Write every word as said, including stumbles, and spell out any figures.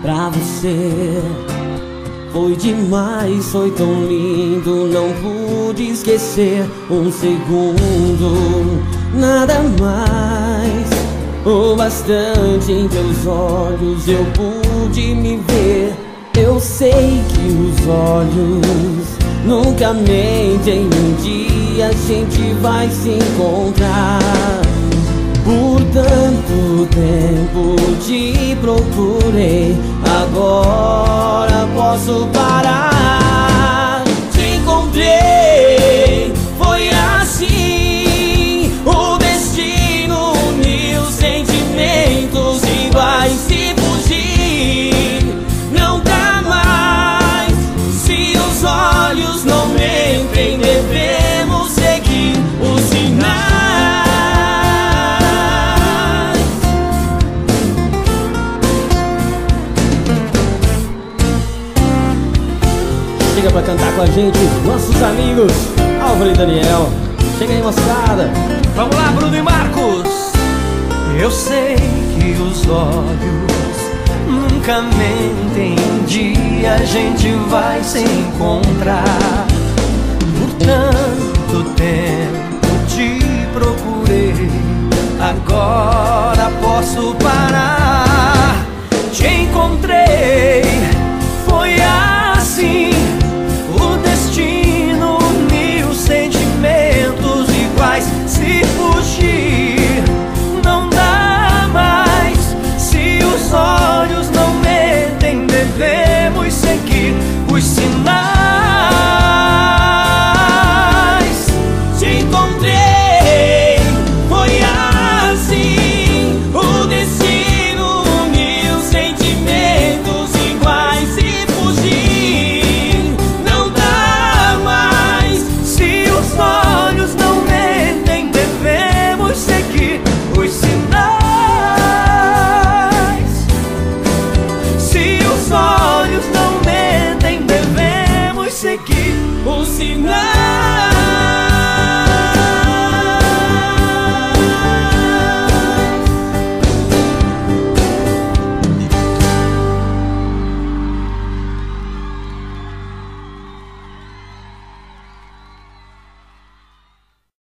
pra você. Foi demais, foi tão lindo, não pude esquecer um segundo, nada mais. O bastante em teus olhos eu pude me ver. Eu sei que os olhos nunca mentem, um dia a gente vai se encontrar. Por tanto tempo te procurei, agora posso parar. Te encontrei, foi assim, o destino uniu sentimentos iguais. Se fugir, não dá mais. Se os olhos não mentem, devemos seguir os sinais. Chega pra cantar com a gente, nossos amigos Álvaro e Daniel. Chega aí, moçada. Vamos lá, Bruno e Marcos. Eu sei que os olhos nunca mentem, um dia a gente vai se encontrar. Por tanto tempo te procurei, agora posso parar. Te encontrei, foi